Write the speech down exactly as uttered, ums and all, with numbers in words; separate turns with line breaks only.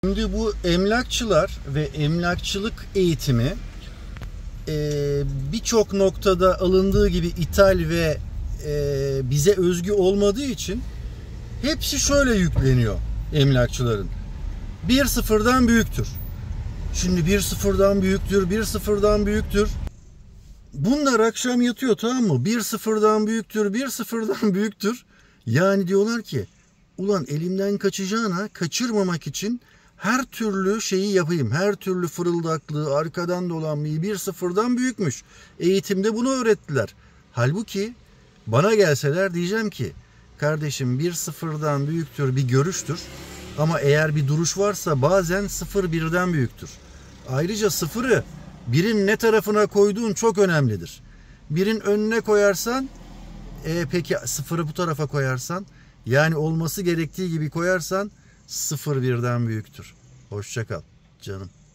Şimdi bu emlakçılar ve emlakçılık eğitimi e, birçok noktada alındığı gibi ithal ve e, bize özgü olmadığı için hepsi şöyle yükleniyor emlakçıların. Bir sıfırdan büyüktür. Şimdi bir sıfırdan büyüktür, bir sıfırdan büyüktür. Bunlar akşam yatıyor, tamam mı? Bir sıfırdan büyüktür, bir sıfırdan büyüktür. Yani diyorlar ki ulan elimden kaçacağına kaçırmamak için her türlü şeyi yapayım. Her türlü fırıldaklığı, arkadan dolanmayı bir sıfırdan büyükmüş. Eğitimde bunu öğrettiler. Halbuki bana gelseler diyeceğim ki kardeşim bir sıfırdan büyüktür bir görüştür. Ama eğer bir duruş varsa bazen sıfır birden büyüktür. Ayrıca sıfırı birin ne tarafına koyduğun çok önemlidir. Birin önüne koyarsan e, peki sıfırı bu tarafa koyarsan yani olması gerektiği gibi koyarsan sıfır birden büyüktür. Hoşça kal canım.